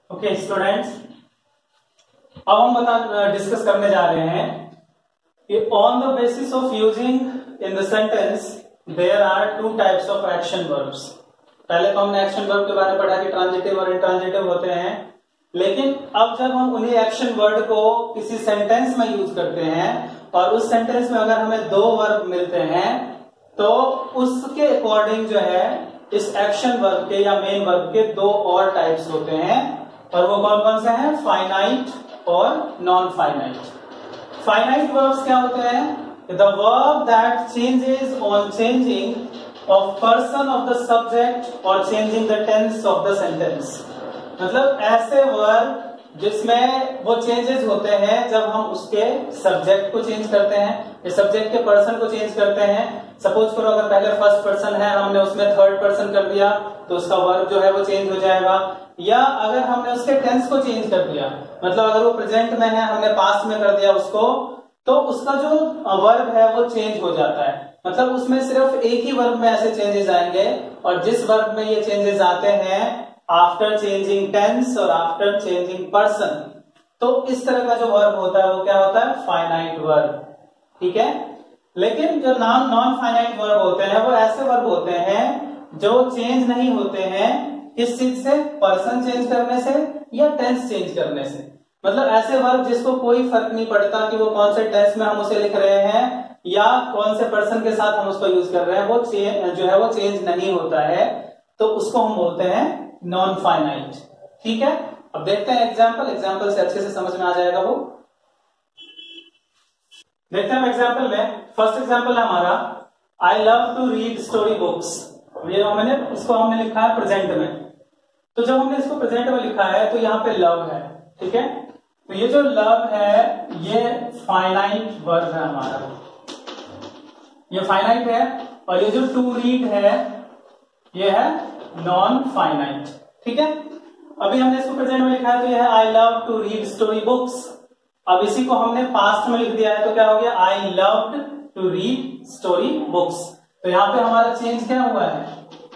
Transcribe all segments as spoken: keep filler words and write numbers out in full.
Okay students, अब हम बता डिस्कस करने जा रहे हैं कि on the basis of using in the sentence there are two types of action verbs. पहले तो हमने एक्शन वर्ब के बारे में पढ़ा कि ट्रांजिटिव और इंट्रांजिटिव होते हैं, लेकिन अब जब हम उन्हीं एक्शन वर्ड को किसी सेंटेंस में यूज करते हैं और उस सेंटेंस में अगर हमें दो वर्ब मिलते हैं तो उसके अकॉर्डिंग जो है इस एक्शन वर्ब के या मेन वर्ब के दो और टाइप्स होते हैं, और वो कौन कौन से हैं? फाइनाइट और नॉन फाइनाइट। फाइनाइट वर्ब्स क्या होते हैं? The verb that changes on changing of person of the subject और changing the tense of the sentence. मतलब ऐसे वर्ब जिसमें वो चेंजेस होते हैं जब हम उसके सब्जेक्ट को चेंज करते हैं या सब्जेक्ट के पर्सन को चेंज करते हैं। सपोज करो अगर पहले फर्स्ट पर्सन है, हमने उसमें थर्ड पर्सन कर दिया तो उसका वर्ब जो है वो चेंज हो जाएगा। या अगर हमने उसके टेंस को चेंज कर दिया, मतलब अगर वो प्रेजेंट में है हमने पास्ट में कर दिया उसको, तो उसका जो वर्ब है वो चेंज हो जाता है। मतलब उसमें सिर्फ एक ही वर्ब में ऐसे चेंजेस आएंगे, और जिस वर्ब में ये चेंजेस आते हैं आफ्टर चेंजिंग टेंस और आफ्टर चेंजिंग पर्सन, तो इस तरह का जो वर्ब होता है वो क्या होता है? Finite verb. ठीक है। लेकिन जो नॉन नॉन फाइनाइट वर्ब होते हैं वो ऐसे वर्ब होते हैं जो चेंज नहीं होते हैं। किस चीज से? पर्सन चेंज करने से या टेंस चेंज करने से। मतलब ऐसे वर्ब जिसको कोई फर्क नहीं पड़ता कि वो कौन से टेंस में हम उसे लिख रहे हैं या कौन से पर्सन के साथ हम उसको यूज कर रहे हैं, वो चेंज जो है वो चेंज नहीं होता है, तो उसको हम बोलते हैं नॉन फाइनाइट। ठीक है। अब देखते हैं एग्जाम्पल एग्जाम्पल से अच्छे से समझ में आ जाएगा वो। देखते हैं एग्जाम्पल में। फर्स्ट एग्जाम्पल है हमारा I love to read story books. ये हमने इसको हमने लिखा है प्रेजेंट में, तो जब हमने इसको प्रेजेंट में लिखा है तो यहाँ पे लव है। ठीक है। तो ये जो लव है ये फाइनाइट वर्ब है हमारा, ये फाइनाइट है। और ये जो टू रीड है ये है नॉन फाइनाइट। ठीक है। अभी हमने इसको प्रेजेंट में लिखा है तो ये है I love to read story books. अब इसी को हमने पास्ट में लिख दिया है तो क्या हो गया? I loved to read story books. तो यहाँ पे हमारा चेंज क्या हुआ है?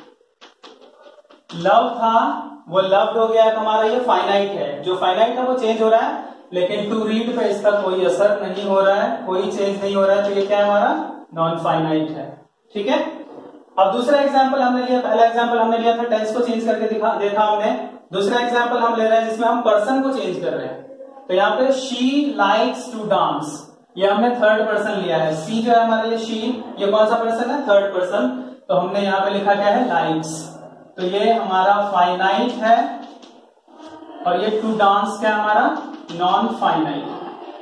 लव था वो लव्ड हो गया, तो हमारा ये फाइनाइट है। जो फाइनाइट है वो चेंज हो रहा है, लेकिन टू रीड पे इसका कोई असर नहीं हो रहा है, कोई चेंज नहीं हो रहा है, तो ये क्या है? हमारा नॉन फाइनाइट है। ठीक है। अब दूसरा एग्जाम्पल हमने लिया, पहला एग्जाम्पल हमने लिया था टेंस को चेंज करके दिखा देखा हमने। दूसरा एग्जाम्पल हम ले रहे हैं जिसमें हम पर्सन को चेंज कर रहे हैं। तो यहाँ पे शी लाइक्स टू डांस, ये हमने थर्ड पर्सन लिया है। सी जो है हमारे लिए शी, ये कौन सा पर्सन है? Third person. तो हमने यहाँ पे लिखा क्या है? लाइक्स। तो ये हमारा फाइनाइट है, और ये टू डांस क्या हमारा? Non finite.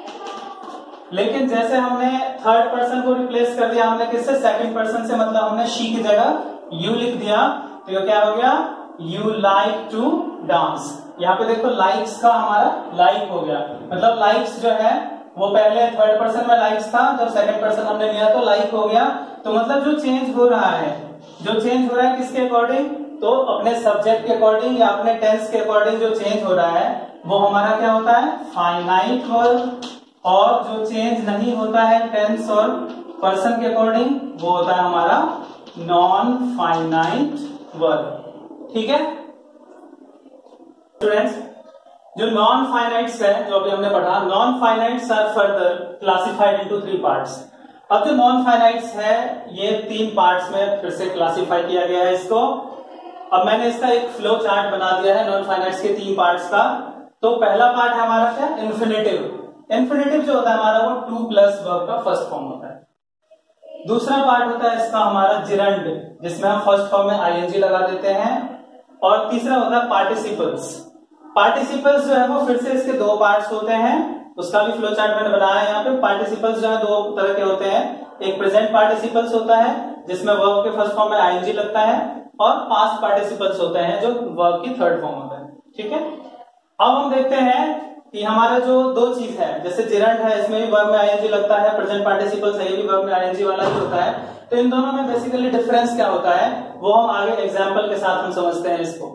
लेकिन जैसे हमने थर्ड पर्सन को रिप्लेस कर दिया हमने किससे? सेकंड पर्सन से, मतलब हमने शी की जगह यू लिख दिया, तो ये क्या हो गया? You like to dance. यहाँ पे देखो लाइक्स का हमारा लाइक हो गया, मतलब लाइक्स जो है वो पहले थर्ड पर्सन में लाइक्स था, जब सेकंड पर्सन हमने लिया तो लाइक हो गया। तो मतलब जो चेंज हो रहा है, जो चेंज हो रहा है किसके अकॉर्डिंग? तो अपने सब्जेक्ट के अकॉर्डिंग या अपने टेंस के अकॉर्डिंग जो चेंज हो रहा है वो हमारा क्या होता है? Finite verb. और जो चेंज नहीं होता है टेंस और पर्सन के अकॉर्डिंग वो होता है हमारा नॉन फाइनाइट वर्ब। ठीक है स्टूडेंट्स। जो नॉन फाइनाइट्स है जो अभी हमने पढ़ा, non finites are further classified into three parts. अब जो नॉन फाइनाइट्स है ये तीन पार्ट्स में फिर से क्लासिफाई किया गया है इसको। अब मैंने इसका एक फ्लो चार्ट बना दिया है नॉन फाइनाइट्स के तीन पार्ट्स का। तो पहला पार्ट है हमारा क्या? इन्फिनेटिव। इन्फिनेटिव जो होता है हमारा वो टू प्लस वर्ब का फर्स्ट फॉर्म होता है। दूसरा पार्ट होता है इसका हमारा जिरंड, जिसमें हम फर्स्ट फॉर्म में आईएनजी लगा देते हैं। और तीसरा होता है पार्टिसिपल्स। पार्टिसिपल्स जो है वो फिर से इसके दो पार्ट्स होते हैं, उसका भी फ्लो चार्ट मैंने बनाया है यहाँ पे। पार्टिसिपल्स जो है दो तरह के होते हैं, एक प्रेजेंट पार्टिसिपल्स होता है जिसमें वर्ब के फर्स्ट फॉर्म में आईएनजी लगता है, और पास्ट पार्टिसिपल्स होते हैं जो वर्ब की थर्ड फॉर्म होता है। ठीक है। अब हम देखते हैं कि हमारा जो दो चीज है, जैसे जिरंड है इसमें भी वर्ब में आईएनजी लगता है, प्रेजेंट पार्टिसिपल्स है ये भी वर्ब में आईएनजी वाला ही होता है। तो इन दोनों में बेसिकली डिफरेंस क्या होता है वो हम आगे एग्जाम्पल के साथ हम समझते हैं इसको।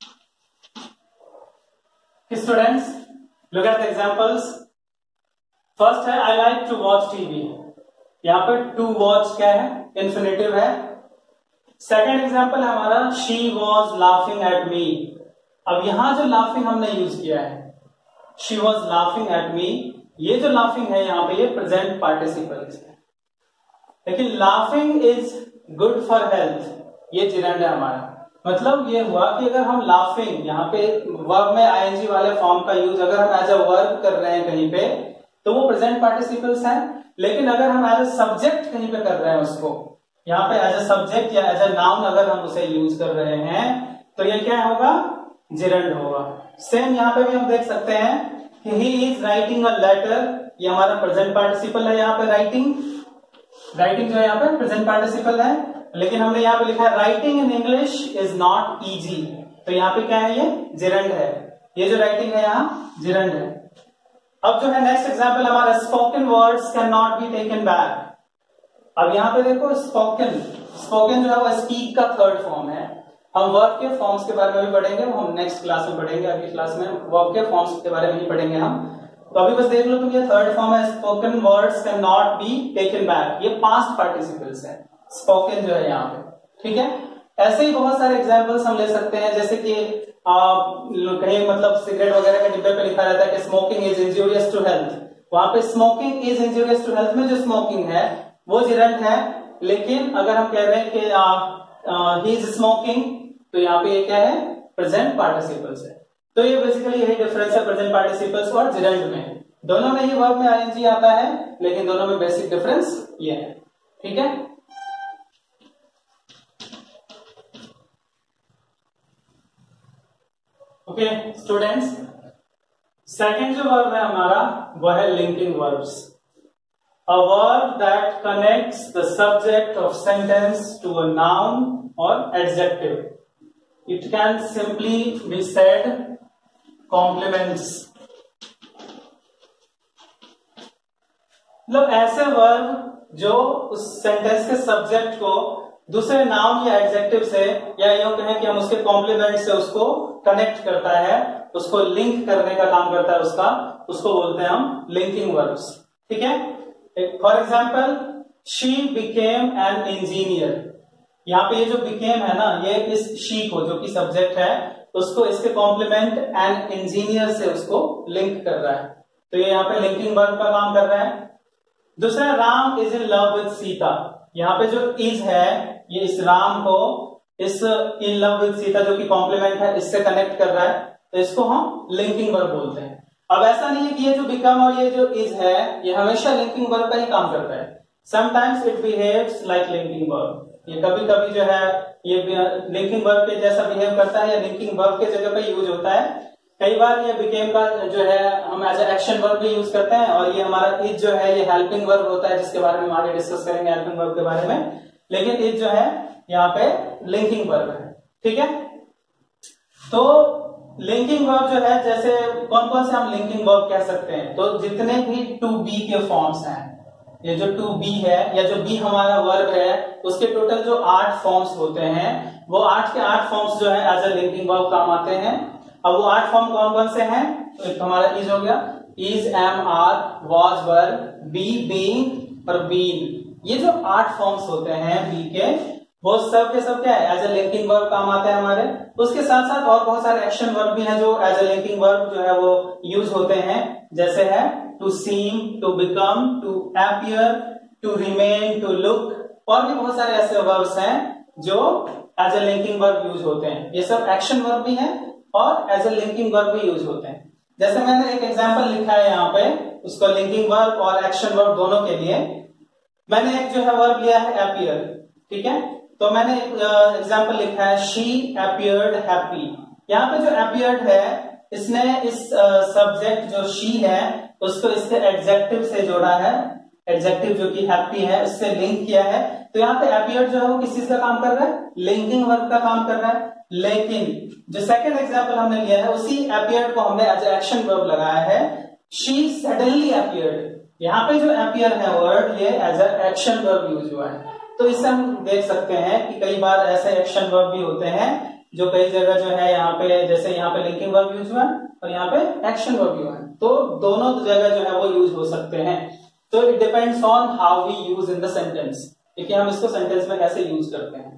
Students, look at the examples. First है I like to watch TV, यहाँ पे टू वॉच क्या है, इन्फिनेटिव है। सेकेंड एग्जाम्पल है हमारा she was laughing at me. अब यहां जो लाफिंग हमने यूज किया है, she was laughing at me, ये जो लाफिंग है यहाँ पे ये प्रेजेंट पार्टिसिपल है। लेकिन laughing is good for health, ये जिरंड है हमारा। मतलब ये हुआ कि अगर हम लाफिंग यहाँ पे वर्ब में आईएनजी वाले फॉर्म का यूज अगर हम एज अ वर्ब कर रहे हैं कहीं पे तो वो प्रेजेंट पार्टिसिपल्स हैं। लेकिन अगर हम एज अ सब्जेक्ट कहीं पे कर रहे हैं उसको, यहाँ पे एज अ सब्जेक्ट या एज अ नाउन अगर हम उसे यूज कर रहे हैं तो ये क्या होगा, जिरंड होगा। सेम यहाँ पे भी हम देख सकते हैं कि he is writing a letter, ये हमारा प्रेजेंट पार्टिसिपल है। यहाँ पे राइटिंग, राइटिंग जो है यहाँ पे प्रेजेंट पार्टिसिपल है, लेकिन हमने यहाँ पे लिखा है writing in English is not easy, तो यहाँ पे क्या है, ये जिरंड है। ये जो राइटिंग है यहाँ जिरंड है। अब जो है नेक्स्ट एग्जांपल हमारा spoken words can not be taken back. अब यहाँ पे देखो स्पोकन, स्पोकन जो है वो स्पीक का थर्ड फॉर्म है। हम वर्ब के फॉर्म्स के बारे में भी पढ़ेंगे, वो हम नेक्स्ट क्लास में पढ़ेंगे। अगली क्लास में वर्ब के फॉर्म्स के बारे में ही पढ़ेंगे हम। तो अभी बस देख लो तुम, ये थर्ड फॉर्म है spoken words can not be taken back, ये पास्ट पार्टिसिपल्स है स्पोकन जो है यहाँ पे, ठीक है। ऐसे ही बहुत सारे एग्जांपल्स हम ले सकते हैं, जैसे कि कहीं मतलब सिगरेट वगैरह के डिब्बे पे लिखा रहता है कि smoking is injurious to health, वहां पे smoking is injurious to health में जो स्मोकिंग है वो जिरंड है। लेकिन अगर हम कह रहे हैं कि ही इज स्मोकिंग तो यहाँ पे ये क्या है, प्रेजेंट पार्टिसिपल्स है। तो ये बेसिकली यही डिफरेंस है प्रेजेंट पार्टिसिपल्स और जिरंड में। दोनों में ही वर्ब में आईएनजी आता है, लेकिन दोनों में बेसिक डिफरेंस ये है, ठीक है। ओके स्टूडेंट्स, सेकंड जो वर्ब है हमारा वो है linking verbs. A verb that connects the subject of sentence to a noun or adjective. It can simply be said complements. मतलब ऐसे वर्ब जो उस सेंटेंस के सब्जेक्ट को दूसरे नाउन या एडजेक्टिव से, या यूं कहें कि हम उसके कॉम्प्लीमेंट से उसको कनेक्ट करता है, उसको लिंक करने का काम करता है उसका, उसको बोलते हैं हम लिंकिंग वर्ब्स, ठीक है। For example she became an engineer, यहाँ पे ये जो बिकेम है ना, ये इस शी को जो कि सब्जेक्ट है उसको इसके कॉम्प्लीमेंट एन इंजीनियर से उसको लिंक कर रहा है, तो ये यहाँ पे लिंकिंग वर्ब का काम कर रहा है। दूसरा Ram is in love with Sita, यहाँ पे जो इज है ये इस राम को इस इन लव विद सीता जो कि कॉम्प्लीमेंट है इससे कनेक्ट कर रहा है, तो इसको हम लिंकिंग वर्ब बोलते हैं। अब ऐसा नहीं है कि ये जो बिकम और ये जो इज है ये हमेशा लिंकिंग वर्ब का ही काम करता है। Sometimes it behaves like linking verb, ये कभी कभी जो है ये लिंकिंग वर्ब के जैसा बिहेव करता है या लिंकिंग वर्ब के जगह पे यूज होता है। कई बार ये बिकेम का जो है हम एज एक्शन वर्ब भी यूज करते हैं, और ये हमारा इज जो है ये हेल्पिंग वर्ब होता है, जिसके बारे में हम आगे डिस्कस करेंगे हेल्पिंग वर्ब के बारे में। लेकिन इज जो है यहाँ पे लिंकिंग वर्ब है, ठीक है। तो लिंकिंग वर्ब जो है, जैसे कौन कौन से हम लिंकिंग वर्ब कह सकते हैं, तो जितने भी टू बी के फॉर्म्स हैं, ये जो टू बी है या जो बी हमारा वर्ब है उसके टोटल जो आठ फॉर्म्स होते हैं वो आठ के आठ फॉर्म्स जो है एज अ लिंकिंग वर्ब काम आते हैं। अब वो आठ फॉर्म कौन कौन से हैं, तो एक हमारा इज हो गया, is, am, are, was, were, be, being और बीन। ये जो आठ फॉर्म्स होते हैं बी के, वो सब के सब क्या है, एज ए लिंकिंग वर्ब काम आते हैं हमारे। उसके साथ साथ और बहुत सारे एक्शन वर्ब भी हैं जो एज ए लिंकिंग वर्ब जो है वो यूज होते हैं, जैसे है to seem, to become, to appear, to remain, to look, और भी बहुत सारे ऐसे वर्ब्स हैं जो as a linking verb use होते हैं। ये सब एक्शन वर्ब भी हैं और एज ए लिंकिंग वर्ब भी यूज होते हैं। जैसे मैंने एक एग्जांपल लिखा है यहाँ पे, उसको लिंकिंग वर्ब और एक्शन वर्ब दोनों के लिए। मैंने एक जो है वर्ब लिया है अपीयर, ठीक है। तो मैंने एक एग्जांपल लिखा है शी अपीयर्ड हैप्पी। यहाँ पे जो अपीयर्ड है इसने इस सब्जेक्ट जो शी है उसको इसके एडजेक्टिव से जोड़ा है, एडजेक्टिव जो कि हैप्पी है उससे लिंक किया है। तो यहाँ पे अपीयर्ड जो है वो किस चीज का काम कर रहा है, लिंकिंग वर्ब का काम कर रहा है। लेकिन जो सेकंड एग्जांपल हमने लिया है उसी अपीयर्ड को हमने एज एक्शन वर्ब लगाया है, शी सडनली अपीयर्ड। यहाँ पे जो अपीयर है वर्ड ये एज एक्शन वर्ब यूज हुआ है। तो इससे हम देख सकते हैं कि कई बार ऐसे एक्शन वर्ब भी होते हैं जो कई जगह जो है यहाँ पे, जैसे यहाँ पे लिंकिंग वर्ब यूज हुआ है और यहाँ पे एक्शन वर्ब यूज हुआ है। तो दोनों जगह जो है वो यूज हो सकते हैं। तो it depends on how we use in the sentence, कि हम इसको सेंटेंस में कैसे यूज करते हैं।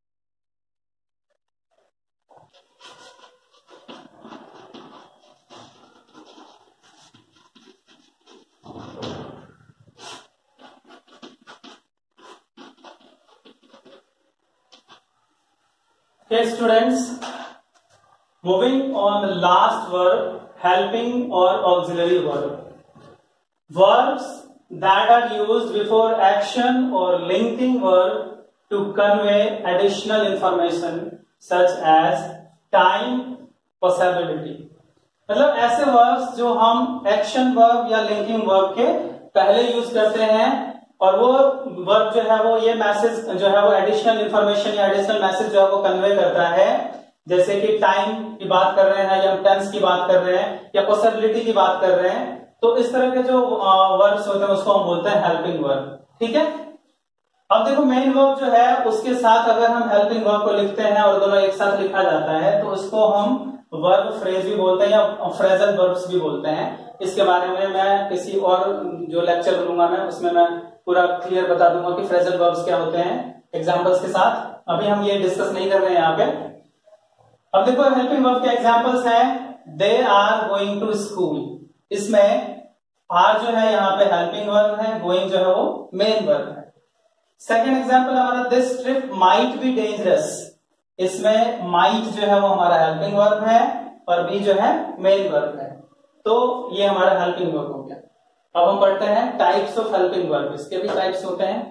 Okay, students, moving on the last verb, helping or auxiliary verb. Verbs that are used before action or linking verb to convey additional information such as time, possibility. मतलब ऐसे verbs जो हम action verb या linking verb के पहले use करते हैं और वो वर्ब जो है वो ये मैसेज जो है वो एडिशनल इंफॉर्मेशन या एडिशनल मैसेज जो है वो कन्वे करता है, जैसे कि टाइम की बात कर रहे हैं या टेंस की बात कर रहे हैं या पॉसिबिलिटी की बात कर रहे हैं। तो इस तरह के जो वर्ब्स होते हैं उसको हम बोलते हैं हेल्पिंग वर्ब। ठीक है, अब देखो मेन वर्ब जो है उसके साथ अगर हम हेल्पिंग वर्ब को लिखते हैं और दोनों एक साथ लिखा जाता है तो उसको हम वर्ब फ्रेज भी बोलते हैं या फ्रेजल वर्ब्स भी बोलते हैं। इसके बारे में मैं किसी और जो लेक्चर लूंगा मैं उसमें मैं पूरा क्लियर बता दूंगा कि फ्रेजल वर्ब्स क्या होते हैं एग्जांपल्स के साथ। अभी हम ये डिस्कस नहीं कर रहे हैं यहाँ पे। अब देखो हेल्पिंग वर्ब के एग्जांपल्स हैं, they are going to school. इसमें आर जो है यहाँ पे हेल्पिंग वर्ब है, गोइंग जो है वो मेन वर्ब है। सेकेंड एग्जांपल हमारा this trip might be dangerous. इसमें माइट जो है वो हमारा हेल्पिंग वर्ब है और बी जो है मेन वर्ब है। तो ये हमारा हेल्पिंग वर्ब हो गया। अब हम पढ़ते हैं टाइप्स ऑफ हेल्पिंग वर्ब। इसके भी टाइप्स होते हैं।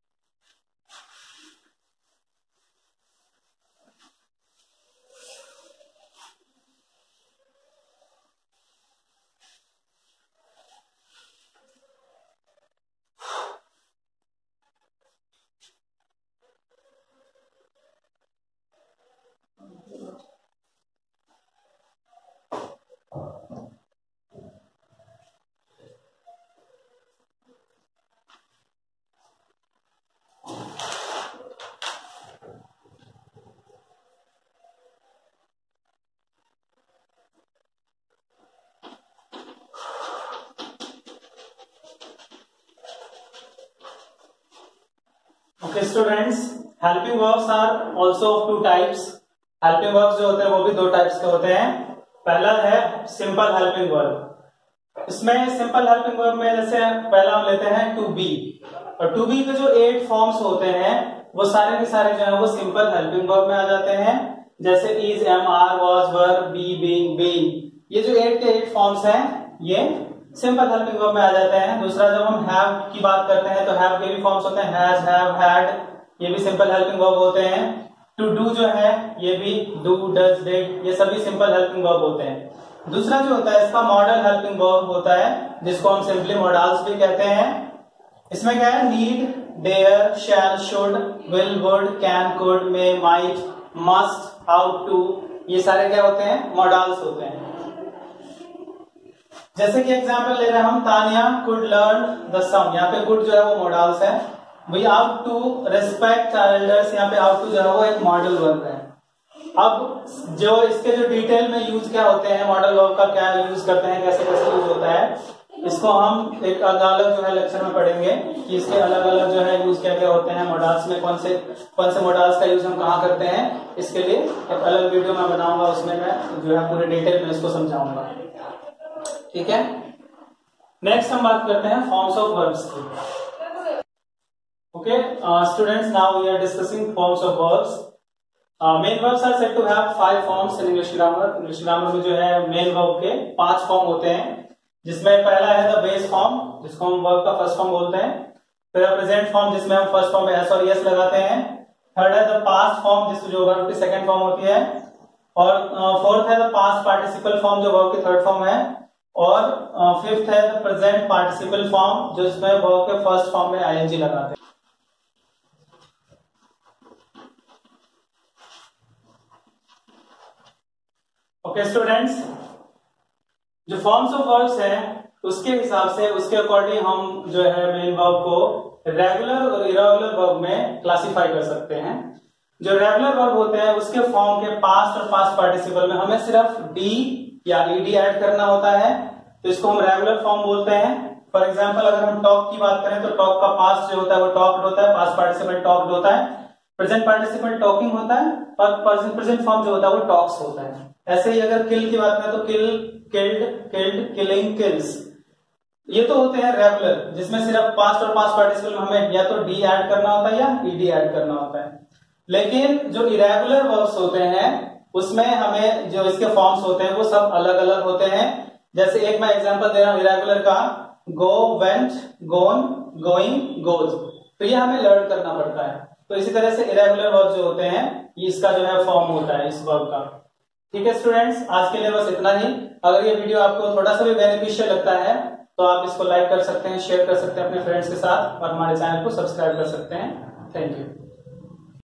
Okay, students, helping verbs are also of two types. Helping verbs जो होते हैं वो भी दो टाइप्स के होते हैं। पहला है सिंपल हेल्पिंग वर्ब। इसमें सिंपल हेल्पिंग वर्ब में जैसे पहला हम लेते हैं टू बी, और टू बी के जो एट फॉर्म्स होते हैं वो सारे के सारे जो है वो सिंपल हेल्पिंग वर्ब में आ जाते हैं। जैसे is, am, are, was, were, be, being, being, ये जो एट के एट फॉर्म्स हैं ये सिंपल हेल्पिंग वर्ब में आ जाते हैं। दूसरा जब हम हैव की बात करते हैं तो हैव के भी फॉर्म्स होते हैं, हैज, हैव, हैड, ये भी सिंपल हेल्पिंग वर्ब होते हैं। टू डू जो है ये भी डू, डज, डिड, ये सभी सिंपल हेल्पिंग वर्ब होते हैं। दूसरा जो होता है इसका मॉडल हेल्पिंग वर्ब होता है जिसको हम सिंपली मॉडल्स भी कहते हैं। इसमें क्या है, need, dare, shall, should, will, would, can, could, may, might, must, how to, ये सारे क्या होते हैं, मॉडल्स होते हैं। जैसे कि एग्जांपल ले रहे हैं हम, Tania could learn the sum, यहाँ पे कुड जो है वो मॉडल्स है। We how to respect our elders, यहाँ पे हाउ टू जो है वो एक मॉडल वर्ब है। अब जो इसके जो डिटेल में यूज क्या होते हैं, मॉडल वर्ब का क्या यूज करते हैं, कैसे कैसे यूज होता है, इसको हम एक अलग जो है लेक्चर में पढ़ेंगे कि इसके अलग अलग जो है यूज क्या क्या होते हैं, मॉडल्स में कौन से कौन से मॉडल्स का यूज हम कहाँ करते हैं। इसके लिए एक अलग वीडियो मैं बनाऊंगा, उसमें मैं जो है पूरे डिटेल में इसको समझाऊंगा। ठीक है, नेक्स्ट हम बात करते हैं फॉर्म्स ऑफ वर्ब्स की। Okay students, now we are discussing forms of verbs. Main verbs are said to have five forms in English grammar. English grammar में जो है मेन वर्ब के पांच फॉर्म होते हैं, जिसमें पहला है द बेस फॉर्म, जिसको हम वर्ब का फर्स्ट फॉर्म बोलते हैं। फिर प्रेजेंट फॉर्म, जिसमें हम फर्स्ट फॉर्म में एस और यस लगाते हैं। थर्ड है द पास्ट फॉर्म, जिस जो वर्ब की सेकंड फॉर्म होती है। और फोर्थ है द पास्ट पार्टिसिपल फॉर्म, जो वर्ब की थर्ड फॉर्म है। और फिफ्थ है द प्रेजेंट पार्टिसिपल फॉर्म, जो इसमें वर्ब के फर्स्ट फॉर्म में आईएनजी लगाते हैं। ओके स्टूडेंट्स, जो फॉर्म्स ऑफ वर्ब्स हैं उसके हिसाब से, उसके अकॉर्डिंग हम जो है मेन वर्ब को रेगुलर और इरेगुलर वर्ब में क्लासिफाई कर सकते हैं। जो रेगुलर वर्ब होते हैं उसके फॉर्म के पास्ट और पास्ट पार्टिसिपल में हमें सिर्फ डी या ईडी ऐड करना होता है, तो इसको हम रेगुलर फॉर्म बोलते हैं। फॉर एग्जाम्पल अगर हम टॉक की बात करें तो टॉक का पास्ट जो होता है वो टॉक्ड होता है, पास्ट पार्टिसिपल टॉक्ड होता है, प्रेजेंट पार्टिसिपल टॉकिंग होता है और प्रेजेंट फॉर्म जो होता है वो टॉक्स होता है। ऐसे ही अगर किल की बात करें तो kill, killed, killed, killing, kills, ये तो होते हैं रेगुलर, जिसमें सिर्फ पास्ट और पास्ट पार्टिसिपल में हमें या तो डी ऐड करना होता है या ईडी ऐड करना होता है। लेकिन जो इरेगुलर वर्ब्स होते हैं उसमें हमें जो इसके फॉर्म्स होते हैं वो सब अलग अलग होते हैं। जैसे एक मैं एग्जांपल दे रहा हूं इरेगुलर का, go, went, gone, going, goes, तो ये हमें लर्न करना पड़ता है। तो इसी तरह से इरेगुलर वर्ब जो होते हैं ये इसका जो है फॉर्म होता है इस वर्ब का। ठीक है स्टूडेंट्स, आज के लिए बस इतना ही। अगर ये वीडियो आपको थोड़ा सा भी बेनिफिशियल लगता है तो आप इसको लाइक कर सकते हैं, शेयर कर सकते हैं अपने फ्रेंड्स के साथ और हमारे चैनल को सब्सक्राइब कर सकते हैं। Thank you.